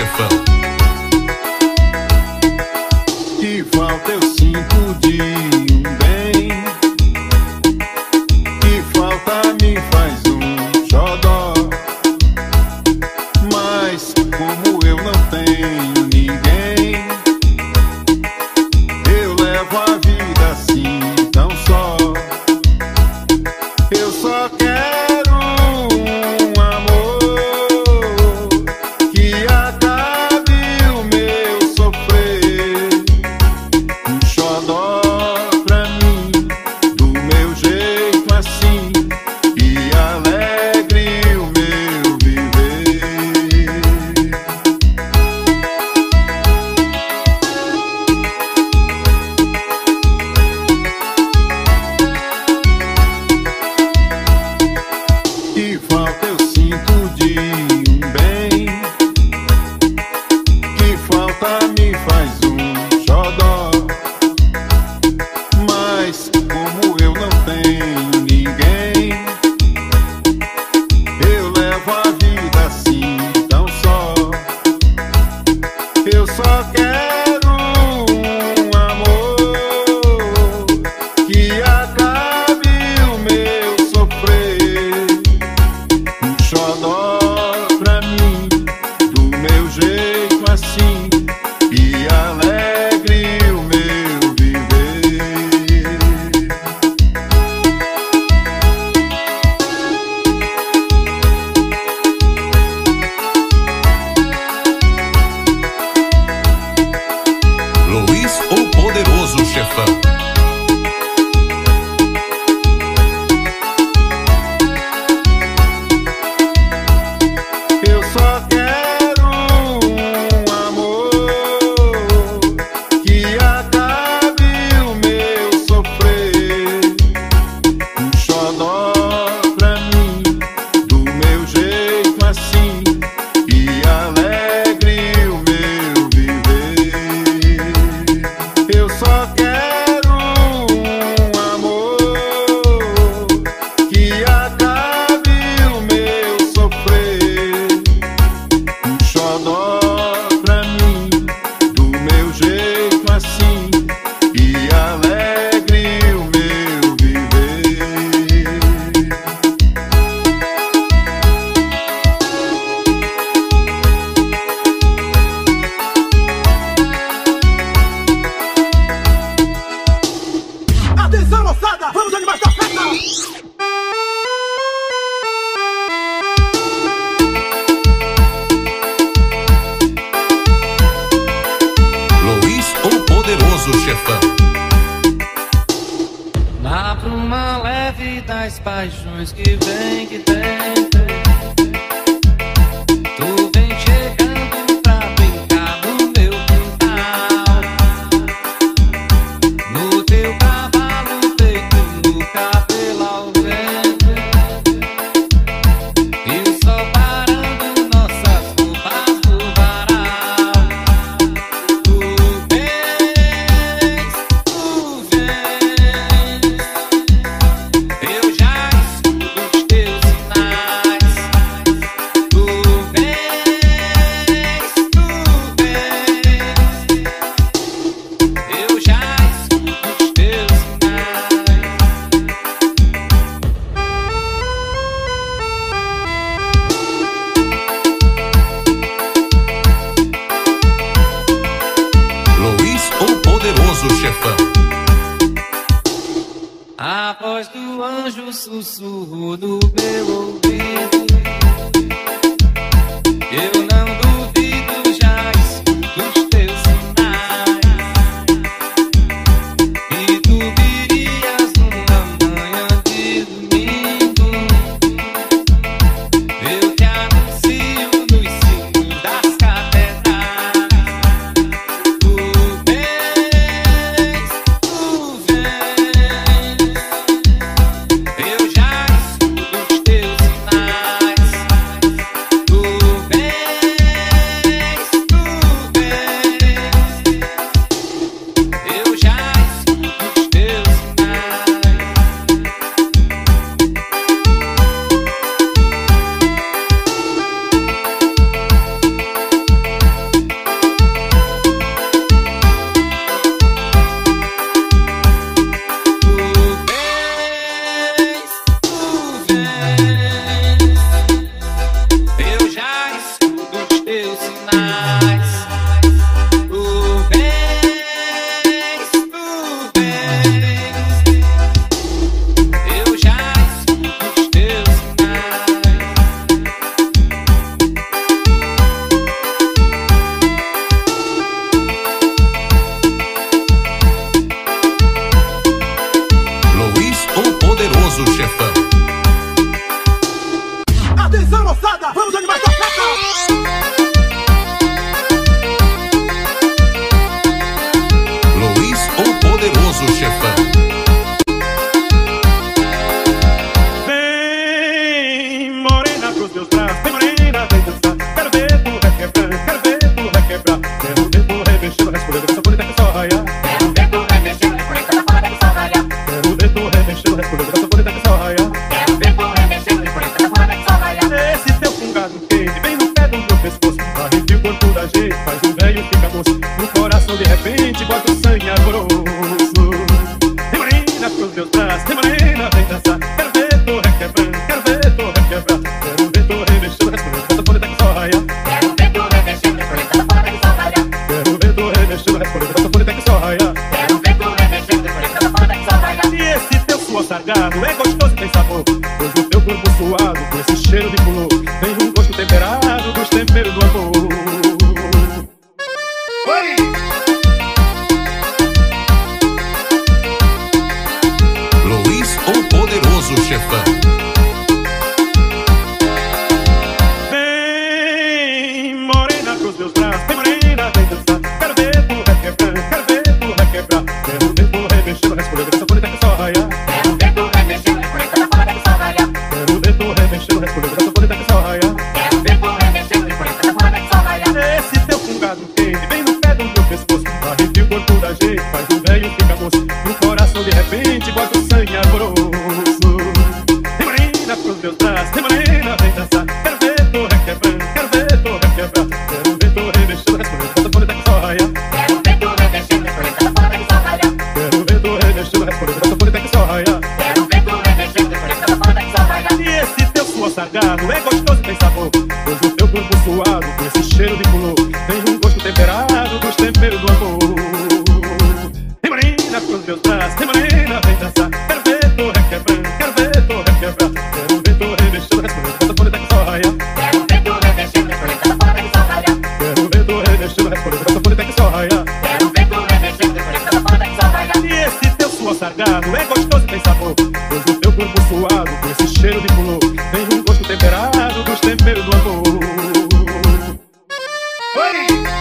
chefão. Que falta eu sinto de um bem, que falta me faz um xodó. Mas como eu não tenho ninguém, eu levo a vida assim tão só. Eu só quero um amor que acabe o meu sofrer, um xodó pra mim, do meu jeito assim, e alegre o meu viver. Que falta eu sinto de um bem, que falta me faz um xodó. Mas como eu não tenho ninguém, eu levo a vida assim tão só. Eu só quero um amor que acabe o meu sofrer, um xodó pra mim, do meu jeito assim, e alegre o meu viver. Luiz, o poderoso chefão. Eu só quero um amor que acabe o meu sofrer, um xodó pra mim, do meu jeito assim, e alegre o meu viver. Eu só quero um amor que acabe o meu sofrer, um xodó pra mim, do meu jeito assim, e alegre o meu viver. Atenção, moçada! Vamos animar essa festa! Luiz, o poderoso chefão. Lá pra uma leve das paixões que vem, que tem. Tu vem chegando pra brincar no meu quintal, no teu cavalo feito no cabelo ao vento, e o sol parando nossas roupas no varal. Tu vens, eu já escuto os teus sinais. Tu vens, eu já escuto os teus sinais. Luiz, o poderoso chefão. A voz do anjo sussurrou no meu ouvido. Eu não duvido, já escuto os teus sinais. E tu virias numa manhã de domingo. Eu te anuncio nos sinos das catedrais. Tu vens, eu já escuto os teus sinais. Poderoso Chefão. Atenção, moçada, vamos animar essa festa! Luiz, o Poderoso Chefão. Vem, morena pros meus braços, vem morena, vem dançar. Quero ver tu requebrar, quero ver tu requebrar. Quero ver tu remexendo, respondendo essa bonita que só raia. Quero ver tu remexendo, respondendo essa bonita que só raia. Quero ver tu remexendo, respondendo essa bonita que só raia. Quero ver tu remexendo, respondendo essa bonita que só raia. Esse teu fungado quente, vem no pé do meu pescoço. Arrepia o corpo da gente, faz o velho ficar moço. No coração de repente, bota o sangue alvoroço. Vem morena pros meus braços, vem morena, vem dançar. Quero ver tu requebrando, quero ver tu requebrar. Quero ver tu remexendo, respondendo essa bonita que só raia. Quero ver tu remexendo, respondendo essa bonita que só raia. Quero ver tu remexendo, respondendo essa bonita que só raia. Quero ver tu remexendo, respondendo essa bonita que só raia. E esse teu suor sargado é gostoso e tem sabor. Pois o teu corpo suado, com esse cheiro de pulô, tem um gosto temperado dos temperos do amor. Oi! Luiz, o Poderoso Chefão. Vem, morena pros meus braços, vem morena, vem dançar. Quero ver tu requebrar, quero ver tu requebrar. Quero ver tu remexendo, respondendo essa bonita que só raia. Quero ver tu remexendo, respondendo essa bonita que só raia. Quero ver tu remexendo, respondendo essa bonita que só raia. Quero ver tu remexendo, respondendo essa bonita que só raia. Esse teu fungado quente, vem no pé do meu pescoço. Arrepia o corpo da gente, faz o velho ficar moço. No coração de repente, bota o sangue alvoroço. Vem morena pros meus braços, vem morena, vem dançar. Quero ver tu requebrando, quero ver tu requebrar. Quero ver tu remexendo, respondendo essa bonita que só raia. Quero ver tu remexendo, respondendo essa bonita que só raia. Quero ver tu remexendo, respondendo essa bonita que só raia. Quero ver tu remexendo, respondendo essa bonita que só raia. E esse teu suor sargado é gostoso e tem sabor. Pois o teu corpo suado, com esse cheiro de pulô, tem um gosto temperado dos temperos do amor. Vem morena pros meus braços, vem morena, vem dançar. Quero ver tu requebrando, quero ver tu requebrar. Quero ver tu remexendo, respondendo essa bonita que só raia. Quero ver tu remexendo, respondendo essa bonita que só raia. Quero ver tu remexendo, respondendo essa bonita que só raia. Quero ver tu remexendo, respondendo essa bonita que só raia. E esse teu suor sargado é gostoso e tem sabor. Pois o teu corpo suado, com esse cheiro de pulô, tem um gosto temperado dos temperos do amor. Oi!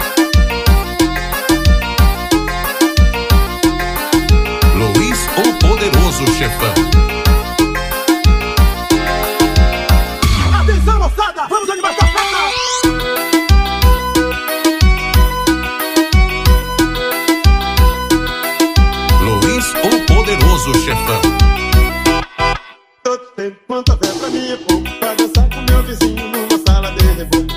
Luiz, o Poderoso Chefão. Atenção, moçada, vamos animar essa festa! Luiz, o Poderoso Chefão. Todo tempo quanto houver pra mim é pouco, pra dançar com meu vizinho numa sala de reboco.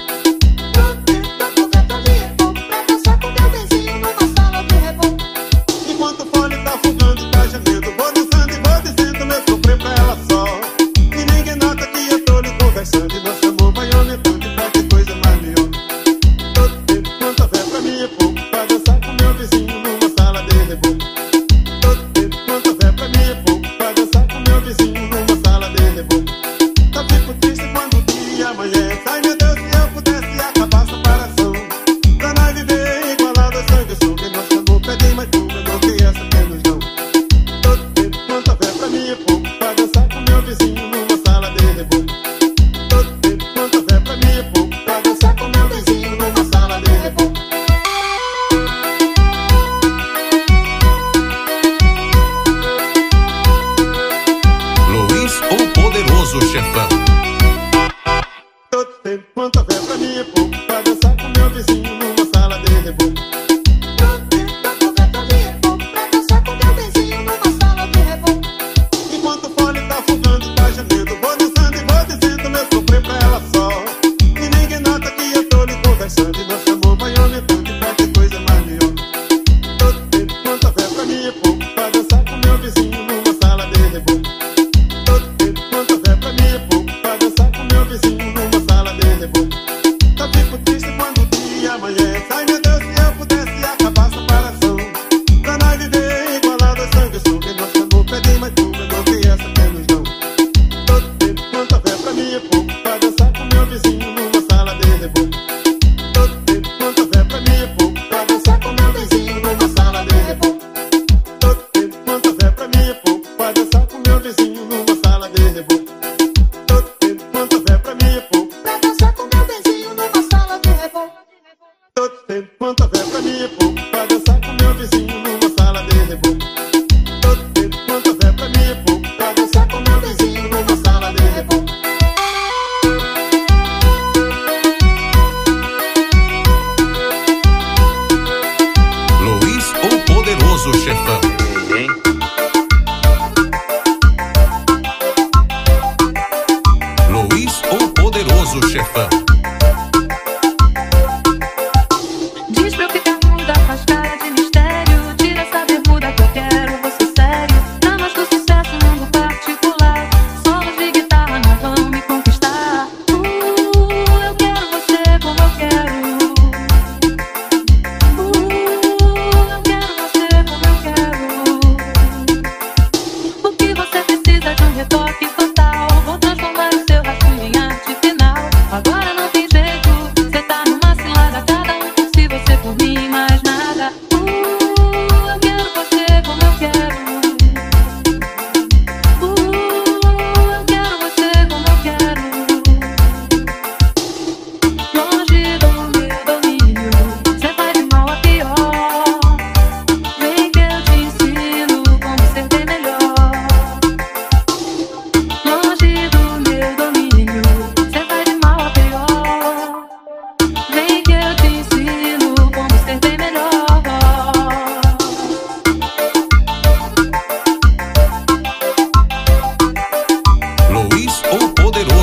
Enquanto o fone tá fungando e tá gemendo, vou dançando e vou dizendo meu sofrer pra ela só. E ninguém nota que eu tô lhe conversando, e nosso amor vai aumentando e pra que coisa mais melhor. Todo tempo quanto houver pra mim é pouco, pra dançar com meu vizinho numa sala de reboco. Todo tempo quanto houver pra mim é pouco, pra dançar com meu vizinho numa sala de reboco. Só fico triste quando o dia amanhece. Ai meu Deus, se eu pudesse acabar a separação, pra nós viver igualado a sangue sou. Quem nosso amor pede mais tudo, eu não tenho essa menos não. Todo tempo quanto houver pra mim é pouco, pra dançar com meu vizinho numa sala de reboco. Todo tempo quanto houver pra mim é pouco, pra dançar com meu vizinho numa sala de reboco. Luiz, o Poderoso Chefão. Todo tempo quanto houver pra mim é pouco, pra dançar com meu vizinho numa sala de reboco. Enquanto o fone tá fungando e tá gemendo, vou dançando e vou dizendo meu sofrer pra ela só. E ninguém nota que eu tô lhe conversando, e nosso amor vai aumentando e pra que coisa mais melhor. Todo tempo quanto houver pra mim é pouco, pra dançar com meu vizinho numa sala de reboco. Todo tempo quanto houver pra mim é pouco, pra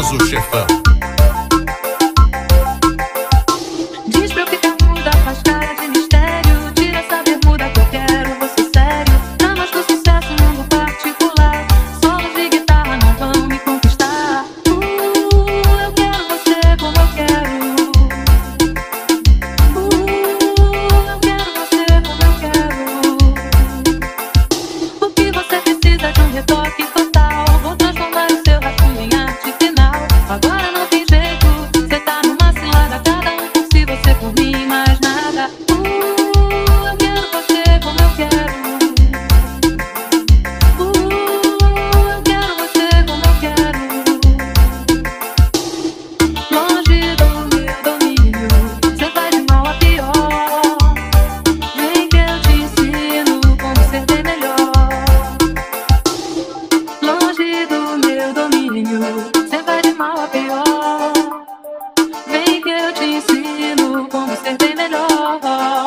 poderoso chefão. Diz pra eu ficar muda, faz cara de mistério. Tira essa bermuda que eu quero você sério. Dramas do sucesso, mundo particular. Solos de guitarra não vão me conquistar. Eu quero você como eu quero. Eu quero você como eu quero. O que você precisa de um retoque total. Vou transformar o seu rascunho em arte final. Agora não tem jeito, cê tá numa cilada. Cada um por si, você por mim, mais nada. Eu quero você como eu quero. Eu quero você como eu quero. Longe do meu domínio, cê vai de mal a pior. Vem que eu te ensino como ser bem melhor. Longe do meu domínio, cê vai de mal a pior. Vem que eu te ensino como ser bem melhor.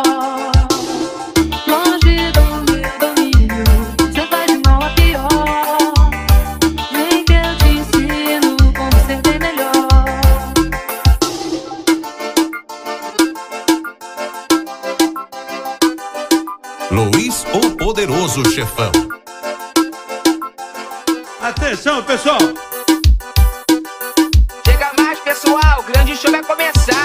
Longe do meu domínio, cê vai de mal a pior. Vem que eu te ensino como ser bem melhor. Luiz, o poderoso chefão. Atenção, pessoal. Chega mais, pessoal, o grande show vai começar.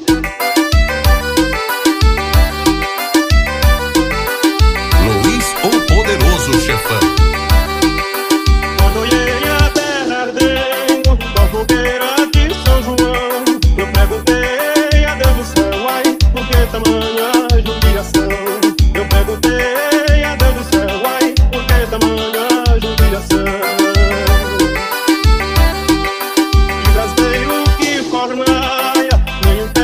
Luiz, o poderoso chefão. Quando olhei a terra ardendo da fogueira de São João, eu perguntei a Deus do céu, ai, por que tamanha judiação? Eu perguntei a Deus do céu, ai, por que tamanha judiação? Que brasileiro que formaia, nenhum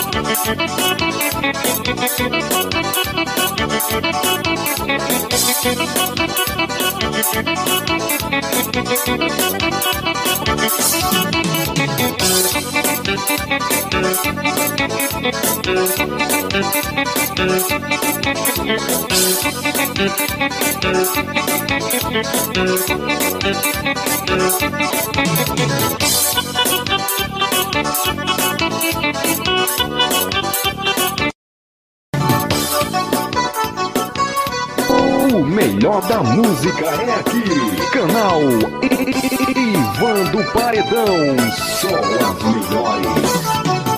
O melhor da música é aqui. Canal Ivan do Paredão. Só as melhores.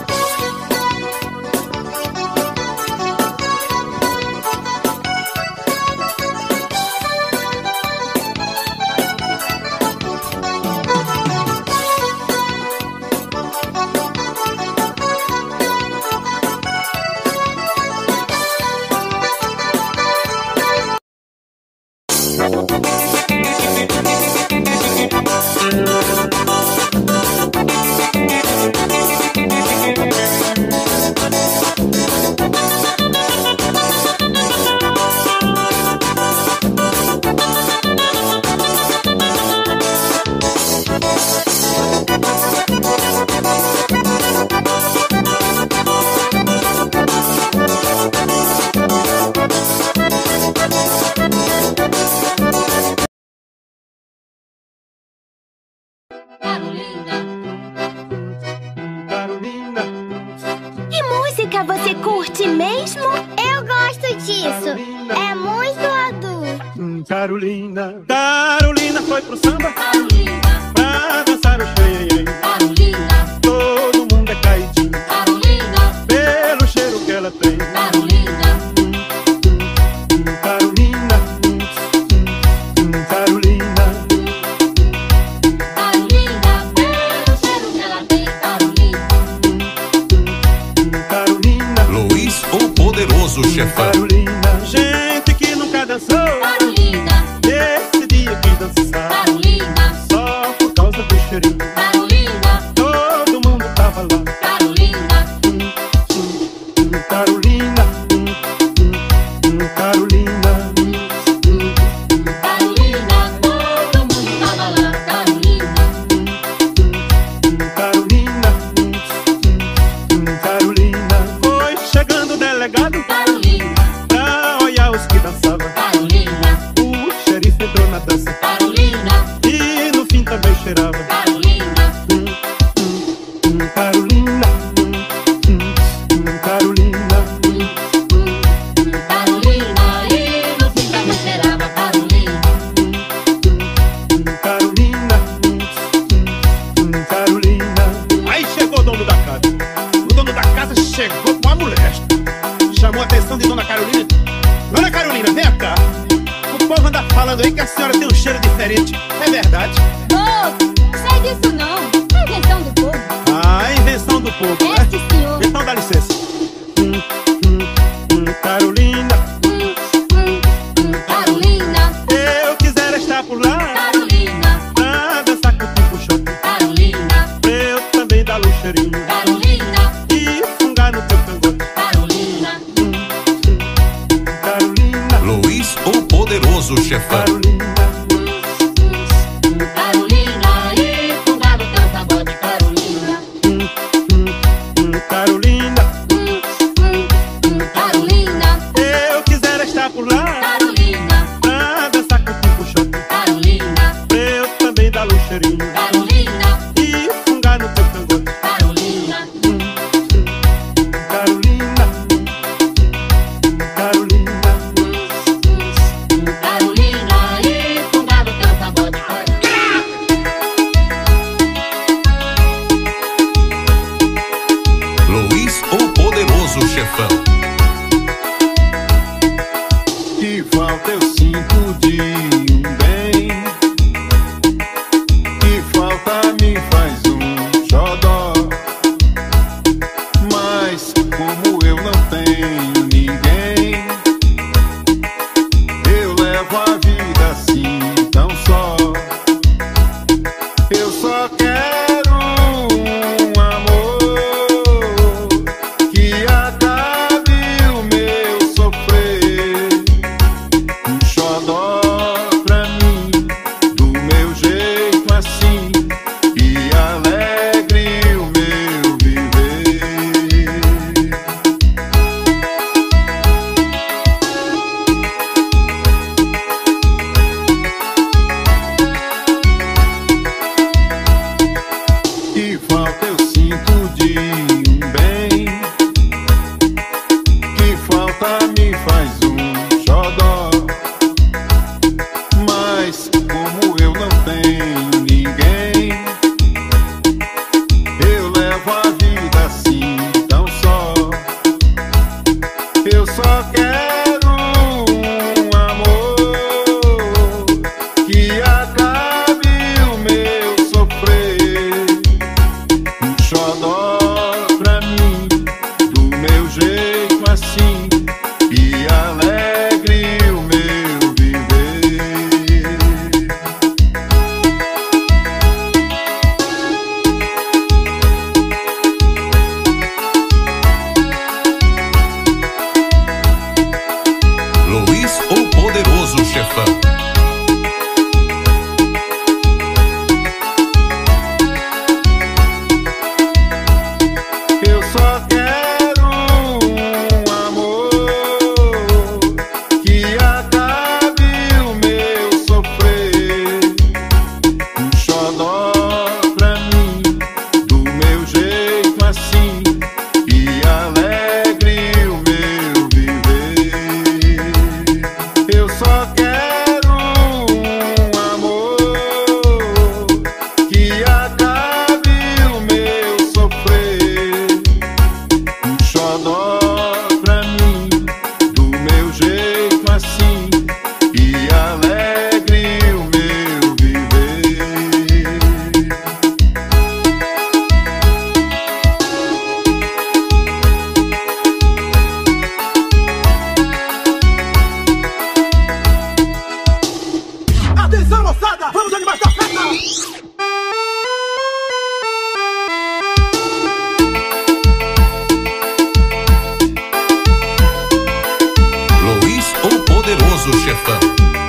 Que música você curte mesmo? Eu gosto disso. É muito adulto. Carolina, Carolina foi pro samba Carolina, pra dançar o xerê. Carolina, Todo mundo é caidinho Carolina, pelo cheiro que ela tem. Carolina, Carolina, Carolina, Carolina, pelo cheiro que ela tem, Carolina, Carolina, Luiz, o poderoso chefão. Carolina. Gente que nunca dançou, Carolina, nesse dia quis dançar, Carolina, só por causa do cheirinho. Carolina, Todo mundo tava lá. Carolina, Carolina, Carolina, Carolina, todo mundo tava lá, Carolina, Carolina, Carolina. Foi chegando o delegado Carolina, pra olhar os que dançavam. Carolina, O xerife entrou na dança Carolina, e no fim também cheirava. Carolina, Carolina, Carolina, Carolina, e no fim também cheirava, Carolina, Carolina, Carolina. Aí chegou o dono da casa. O dono da casa chegou com a mulher. Chamou a atenção de Dona Carolina. Dona Carolina, vem cá. O povo anda falando aí que a senhora tem um cheiro diferente. É verdade? Não sei disso não. É invenção do povo. Ah, invenção do povo, né? Sim, senhor. Então dá licença. Carolina, Carolina, eu quisera estar por lá Carolina, pra dançar com o tipo shot. Carolina, Pra eu também dar o cheirinho Carolina, e fungar no teu cangote. Carolina, Carolina, Luiz, o poderoso chefão. Carolina, Carolina, e fungar no teu sabode, Carolina, Carolina, Carolina, eu quisera estar por lá Carolina, pra dançar com o tipo shot. Carolina, Pra eu também dar o cheirinho Carolina, e fungar no teu cangote. Carolina, Carolina, Carolina, Carolina, e fungar no teu sabode, Luiz, o poderoso chefão. Que falta eu sinto de um bem, que falta me faz um xodó. Mas como eu não tenho ninguém, eu levo a vida assim tão só. Eu só quero um amor que volta me faz um xodó. Mas como eu não tenho ninguém, eu levo a vida assim tão só. Eu só quero um amor que acabe o meu sofrer. Um xodó pra mim, do meu jeito assim, e alegre o meu viver. Luiz, o poderoso chefão. Eu só quero um amor que acabe o meu sofrer. Um xodó pra mim, do meu jeito assim, e alegre o meu viver. Eu só quero um amor que acabe o meu sofrer. Um xodó pra mim, do meu jeito assim, e alegre o meu viver. Atenção, moçada! Vamos animar essa festa! Luiz, o poderoso chefão.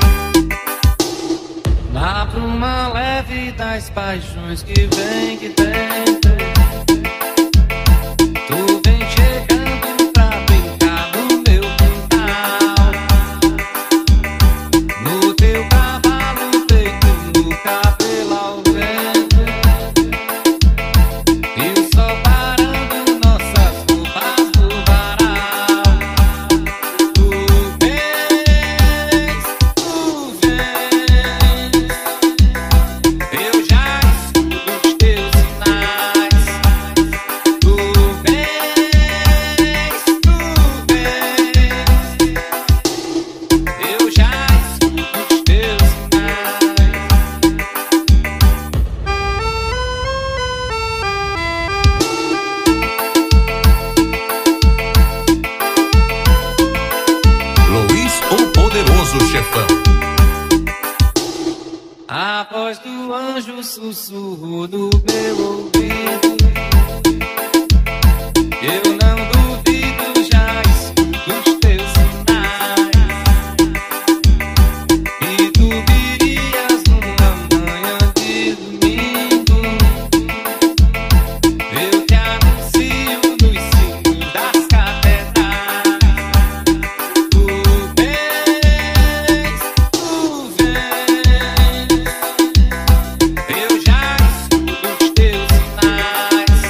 Lá pra uma leve das paixões que vem, que vem. Tu vem chegando pra brincar no meu quintal, no teu cavalo feito no cabelo ao vento, e o sol parando nossas roupas no varal. Tu vens, eu já escuto os teus sinais. Tu vens, eu já escuto os teus sinais. Luiz, o poderoso chefão. A voz do anjo sussurrou no meu ouvido. Eu não duvido, já escuto os teus sinais. E tu virias numa manhã de domingo. Eu te anuncio nos sinos das catedrais. Tu vens, eu já escuto os teus sinais.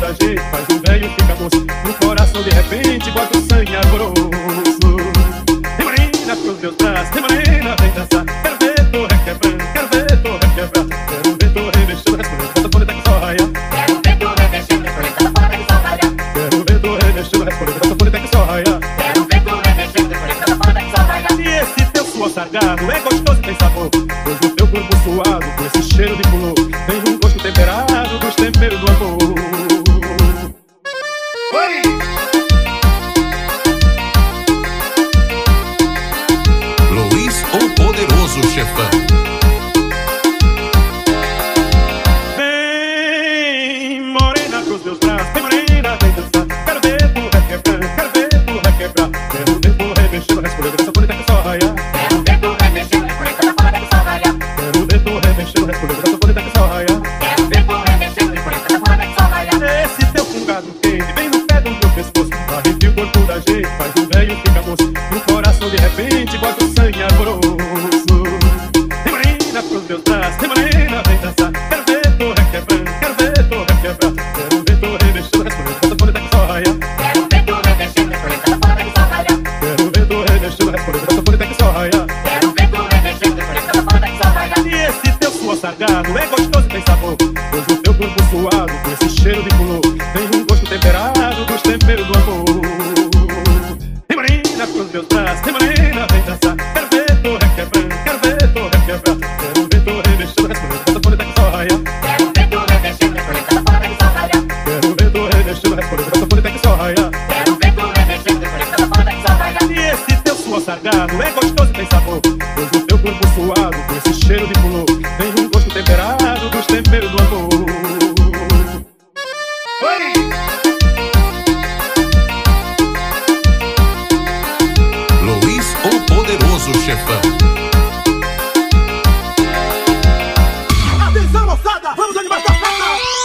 muda jeito, faz um velho fica moço. No coração de repente bota o sangue alvoroço. Tem morena pros meus braços, tem morena, vem dançar. Quero ver tu requebrando, quero ver tu requebrar. Quero ver tu remexendo, respondendo, essa bonita que só raia. Quero ver tu remexendo, respondendo, essa bonita que só raia. Quero ver tu remexendo, respondendo, essa bonita que só raia. Quero ver tu remexendo, respondendo, essa bonita que só raia. E esse teu suor sargado é gostoso e tem sabor, pois o teu corpo suado com esse cheiro de flor tem um gosto temperado dos temperos do amor. Oi! Luiz, o poderoso chefão. Vem, morena pros meus braços, vem morena, vem dançar. Quero ver tu requebrando, quero ver tu requebrar. Quero ver tu remexendo, respondendo, essa bonita que só raia. Quero ver tu remexendo, respondendo, essa bonita que só raia. Quero ver tu remexendo, respondendo, essa bonita que só raia. Quero ver tu remexendo, respondendo, essa bonita que só raia. Esse teu fungado quente vem no pé do meu pescoço, arrepia o corpo da gente, faz um velho fica moço. No coração de repente bota o sangue alvoroço. Tem morena pros meus braços, tem morena, vem dançar. Quero ver tu requebrando, quero ver tu requebrar. Quero ver tu remexendo, respondendo, essa bonita que só raia. Quero ver tu remexendo, respondendo, essa bonita que só raia. Quero ver tu remexendo, respondendo, essa bonita que só raia. Quero ver tu remexendo, respondendo, essa bonita que só raia. E esse teu suor sargado é gostoso e tem sabor, pois o teu corpo suado com esse cheiro de flor tem um gosto temperado dos temperos do amor. Tem morena pros meus braços, tem morena, vem dançar. Quero ver tu requebrando, quero ver tu requebrar. Quero ver tu remexendo, respondendo, essa bonita que só raia. Quero ver tu remexendo, respondendo, essa bonita que só raia. Quero ver tu remexendo, respondendo, essa bonita que só raia. Quero ver tu remexendo, respondendo, essa bonita que só raia. E esse teu suor sargado é gostoso e tem sabor, pois o teu corpo suado com esse cheiro de flor tem um gosto temperado dos temperos do amor. Oi! Luiz, o poderoso chefão. Atenção, moçada! Vamos animar essa festa!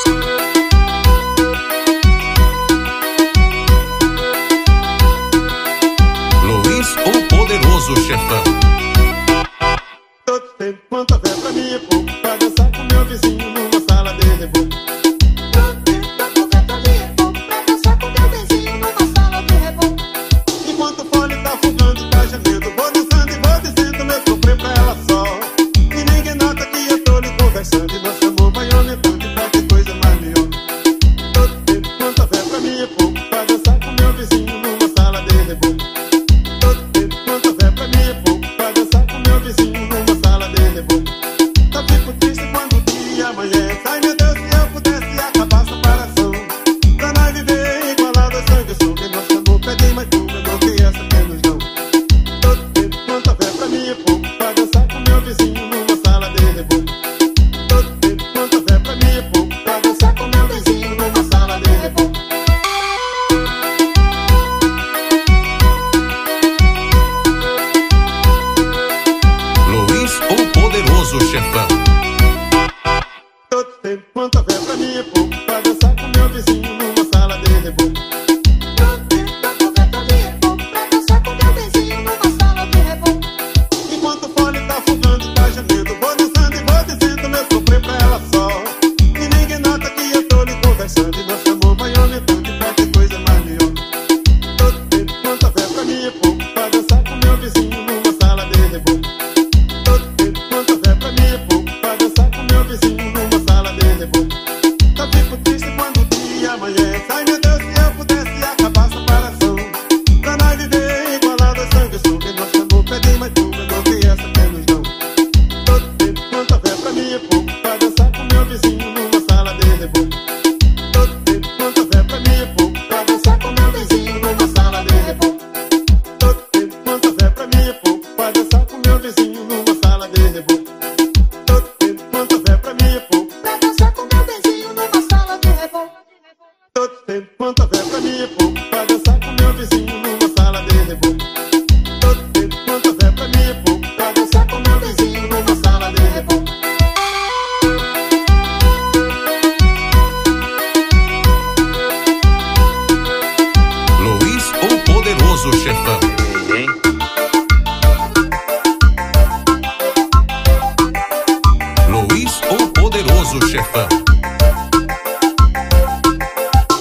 Luiz, o poderoso chefão. Todo tempo quanto a fé pra mim é pouco, pra dançar com meu vizinho numa sala de reboco. Todo tempo quanto vê pra mim é pouco, pra dançar com meu vizinho numa sala de reboco. Enquanto o fone tá fugando, tá gemendo, vou dançando e vou dizendo meu sofrer pra ela só. E ninguém nota que eu tô lhe conversando, e nosso amor vai aumentando e pra que coisa mais melhor. Todo tempo quanto a fé pra mim é pouco, pra dançar com meu vizinho numa sala de reboco. Todo tempo quanto a fé pra mim é pouco, pra dançar com meu vizinho numa sala de reboco. Só fico triste quando o dia amanhece. Ai meu Deus, se eu pudesse acabar essa separação, pra nós viver igualado a sangue sou. Quem nosso amor pede mais tudo, eu não tenho essa menos não. Todo tempo quanto a fé pra mim é pouco, pra dançar com meu vizinho numa sala de reboco. Todo tempo quanto a fé pra mim é pouco, pra dançar com meu vizinho numa sala de reboco. Luiz, o poderoso chefão. Todo tempo quanto a fé pra mim é pouco, pra dançar com meu vizinho numa sala de reboco. Todo tempo quanto vê pra mim é pouco, pra dançar com meu vizinho numa sala de reboco. Enquanto o fone tá fugando, tá gemendo, vou dançando e vou dizendo meu sofrer pra ela só. E ninguém nota que eu tô lhe conversando, e nosso amor vai aumentando e pra que coisa mais melhor. Todo tempo quanto a fé pra mim é pouco, pra dançar com meu vizinho numa sala de reboco. Todo tempo quanto a fé pra mim é pouco, pra dançar com meu vizinho numa sala de reboco. Só fico triste quando o dia amanhece. Ai meu Deus, se eu pudesse acabar a separação, pra nós viver igualado a sangue sou. Quem nosso amor pede mais tudo, eu não tenho essa menos não. Todo tempo quanto a fé pra mim é pouco, pra dançar com meu vizinho numa sala de reboco. Todo tempo quanto a fé pra mim é pouco, pra dançar com meu vizinho numa sala de reboco. Todo tempo quanto a fé pra mim é pouco, pra dançar com meu vizinho numa sala de reboco. Todo tempo quanto a fé pra mim é pouco, Pra dançar com meu vizinho numa sala de reboco. todo tempo quanto a fé pra mim é pouco, pra dançar com meu vizinho numa sala de reboco. Todo tempo quanto a fé pra mim é pouco, pra dançar com meu vizinho numa sala de reboco. Luiz, o poderoso chefão. Luiz, o poderoso chefão.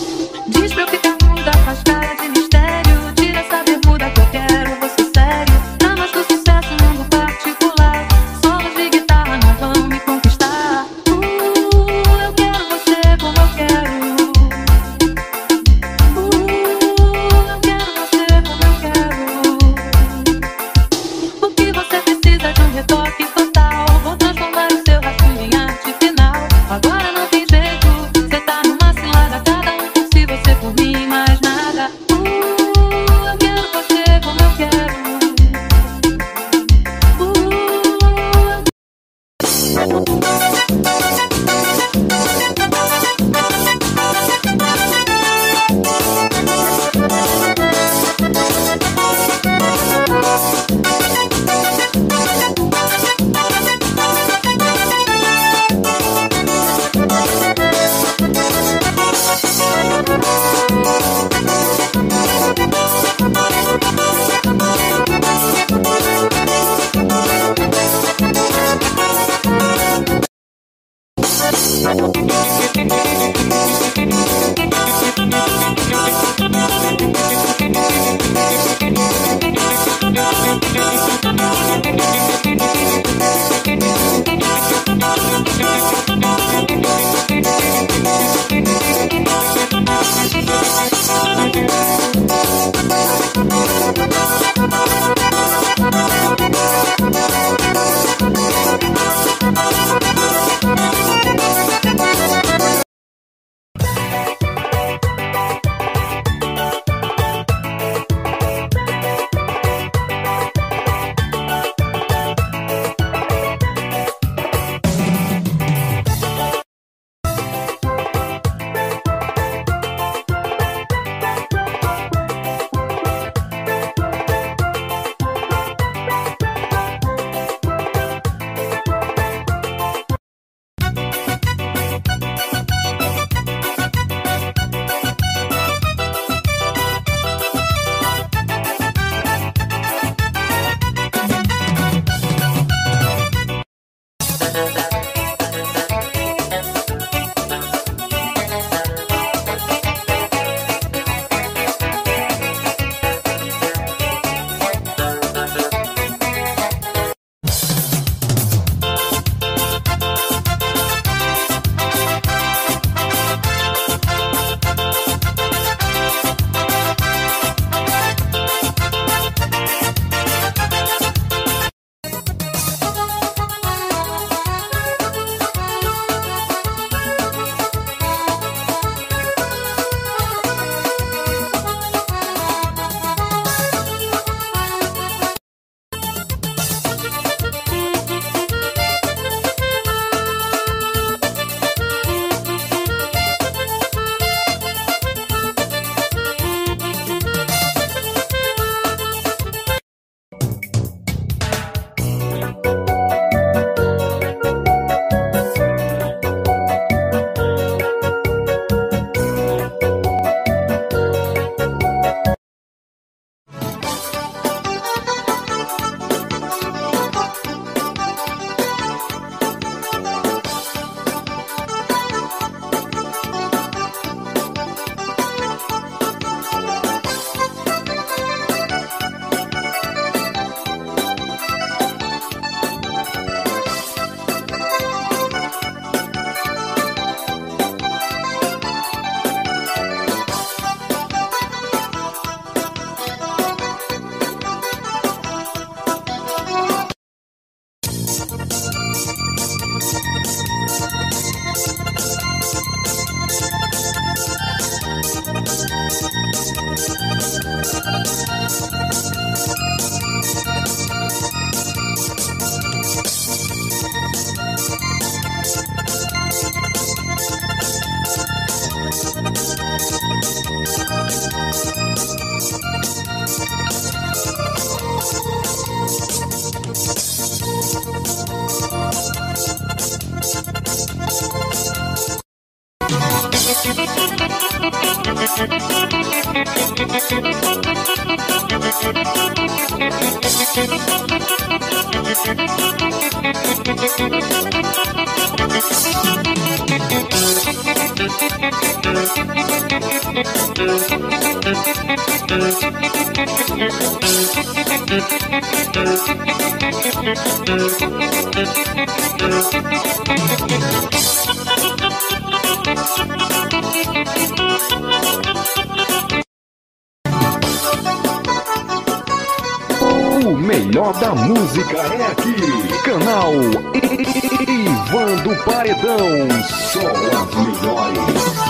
O melhor da música é aqui. Canal Ivan do Paredão. Só as melhores.